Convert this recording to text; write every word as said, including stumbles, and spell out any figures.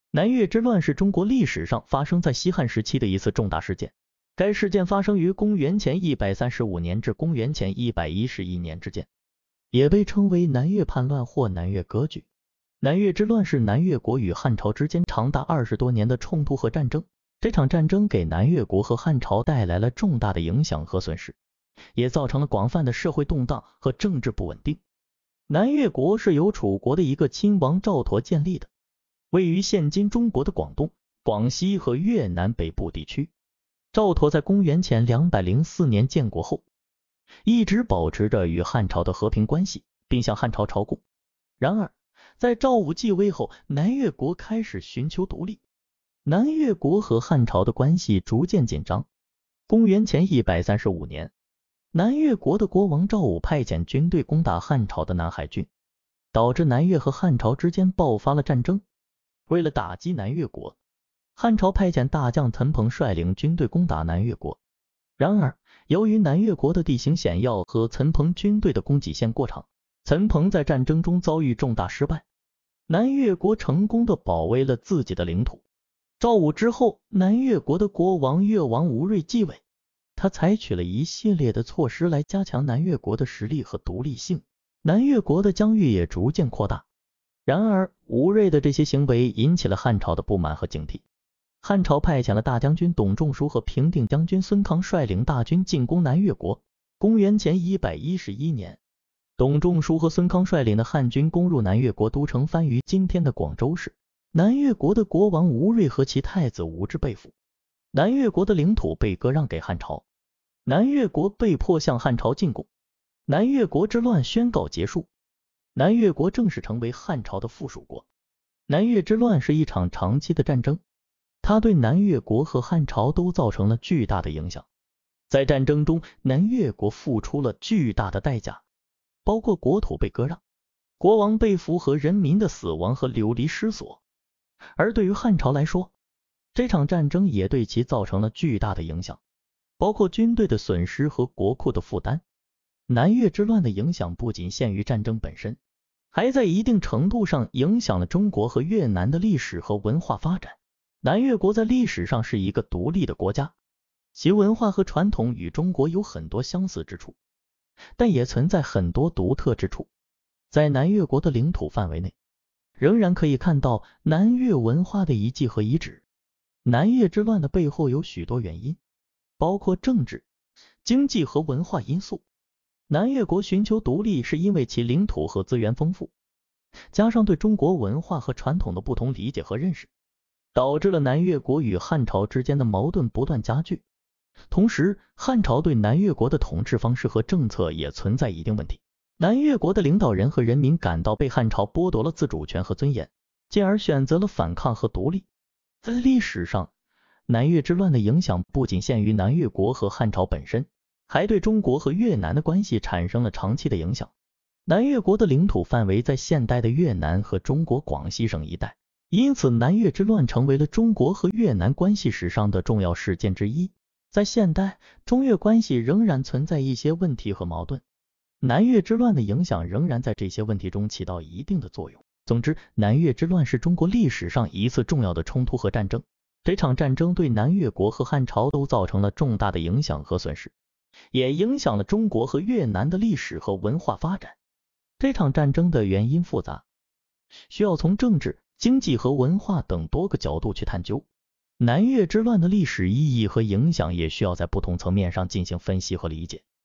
南越之乱是中国历史上发生在西汉时期的一次重大事件。该事件发生于公元前一百三十五年至公元前一百一十一年之间，也被称为南越叛乱或南越割据。南越之乱是南越国与汉朝之间长达二十多年的冲突和战争。这场战争给南越国和汉朝带来了重大的影响和损失，也造成了广泛的社会动荡和政治不稳定。南越国是由楚国的一个亲王赵佗建立的，位于现今中国的广东、广西和越南北部地区。赵佗在公元前两百零四年建国后，一直保持着与汉朝的和平关系，并向汉朝朝贡。然而，在赵武继位后，南越国开始寻求独立，南越国和汉朝的关系逐渐紧张。公元前一百三十五年，南越国的国王赵武派遣军队攻打汉朝的南海郡，导致南越和汉朝之间爆发了战争。为了打击南越国，汉朝派遣大将岑彭率领军队攻打南越国。然而，由于南越国的地形险要和岑彭军队的供给线过长，岑彭在战争中遭遇重大失败。南越国成功的保卫了自己的领土。赵武之后，南越国的国王越王吴瑞继位，他采取了一系列的措施来加强南越国的实力和独立性，南越国的疆域也逐渐扩大。然而，吴瑞的这些行为引起了汉朝的不满和警惕。汉朝派遣了大将军董仲舒和平定将军孙康率领大军进攻南越国。公元前一百一十一年，董仲舒和孙康率领的汉军攻入南越国都城番禺，今天的广州市。南越国的国王吴瑞和其太子吴质被俘，南越国的领土被割让给汉朝，南越国被迫向汉朝进贡。南越国之乱宣告结束，南越国正式成为汉朝的附属国。南越之乱是一场长期的战争，它对南越国和汉朝都造成了巨大的影响。在战争中，南越国付出了巨大的代价，包括国土被割让、国王被俘和人民的死亡和流离失所。而对于汉朝来说，这场战争也对其造成了巨大的影响，包括军队的损失和国库的负担。南越之乱的影响不仅限于战争本身，还在一定程度上影响了中国和越南的历史和文化发展。南越国在历史上是一个独立的国家，其文化和传统与中国有很多相似之处，但也存在很多独特之处。在南越国的领土范围内，仍然可以看到南越文化的遗迹和遗址。南越之乱的背后有许多原因，包括政治、经济和文化因素。南越国寻求独立是因为其领土和资源丰富，加上对中国文化和传统的不同理解和认识，导致了南越国与汉朝之间的矛盾不断加剧。同时，汉朝对南越国的统治方式和政策也存在一定问题。南越国的领导人和人民感到被汉朝剥夺了自主权和尊严，进而选择了反抗和独立。在历史上，南越之乱的影响不仅限于南越国和汉朝本身，还对中国和越南的关系产生了长期的影响。南越国的领土范围在现代的越南和中国广西省一带，因此南越之乱成为了中国和越南关系史上的重要事件之一。在现代，中越关系仍然存在一些问题和矛盾，南越之乱的影响仍然在这些问题中起到一定的作用。总之，南越之乱是中国历史上一次重要的冲突和战争。这场战争对南越国和汉朝都造成了重大的影响和损失，也影响了中国和越南的历史和文化发展。这场战争的原因复杂，需要从政治、经济和文化等多个角度去探究。南越之乱的历史意义和影响也需要在不同层面上进行分析和理解。